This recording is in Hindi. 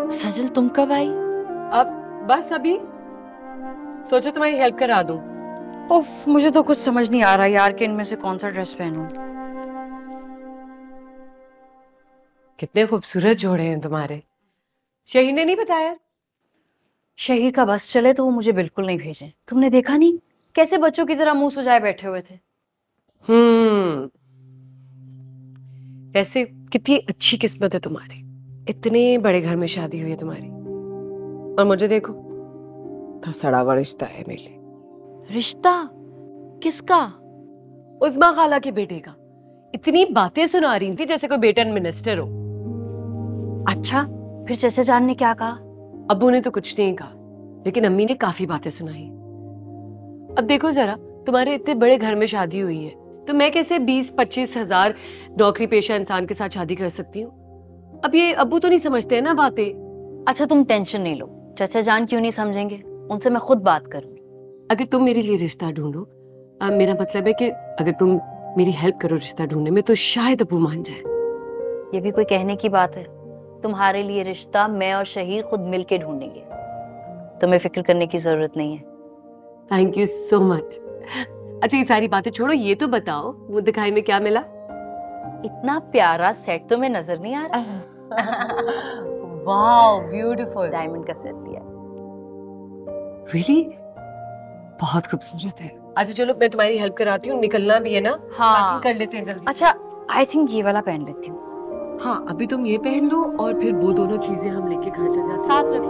सजल तुम कब आई? अब बस अभी सोचो तुम्हारी हेल्प करा दूं। उफ, मुझे तो कुछ समझ नहीं आ रहा यार कि इनमें से कौन सा ड्रेस पहनूं। कितने खूबसूरत जोड़े हैं तुम्हारे। शहीन ने नहीं बताया? शहीर का बस चले तो वो मुझे बिल्कुल नहीं भेजे। तुमने देखा नहीं कैसे बच्चों की तरह मुंह सुजाए बैठे हुए थे। हम्म। वैसे कितनी अच्छी किस्मत है तुम्हारी, इतने बड़े घर में शादी हुई है तुम्हारी। और मुझे देखो, तो सड़ा हुआ रिश्ता है मेरे लिए। रिश्ता? किसका? उस्मा खाला के बेटे का। इतनी बातें सुना रही थी जैसे कोई बेटन मिनिस्टर हो। अच्छा, फिर चचा जान ने क्या कहा? अब्बू ने तो कुछ नहीं कहा, लेकिन अम्मी ने काफी बातें सुनाई। अब देखो जरा, तुम्हारे इतने बड़े घर में शादी हुई है, तो मैं कैसे 20-25 हजार नौकरी पेशा इंसान के साथ शादी कर सकती हूँ? अब ये अब्बू तो नहीं समझते हैं ना बातें। अच्छा तुम टेंशन नहीं लो, चचा जान क्यों नहीं समझेंगे, उनसे मैं खुद बात करूंगी। अगर तुम मेरे लिए रिश्ता ढूंढो, मेरा मतलब है कि अगर तुम मेरी हेल्प करो रिश्ता ढूंढने में, तो शायद अब्बू मान जाए। ये भी कोई कहने की बात है? तुम्हारे लिए रिश्ता मैं और शहीर खुद मिलके ढूंढेंगे, तुम्हें फिक्र करने की जरूरत नहीं है। Thank you so much. अच्छा ये सारी बातें छोड़ो, ये तो बताओ मुंह दिखाई में क्या मिला? इतना प्यारा सेट तुम्हें नजर नहीं आ रहा? Wow beautiful. डायमंड का सेट दिया। रियली बहुत खूबसूरत है। अच्छा चलो मैं तुम्हारी हेल्प कराती हूँ, निकलना भी है ना। हाँ कर लेते हैं जल्दी से। अच्छा, आई थिंक ये वाला पहन लेती हूँ। हाँ अभी तुम ये पहन लो और फिर वो दोनों चीजें हम लेके घर चल जाते हैं। साथ रखो।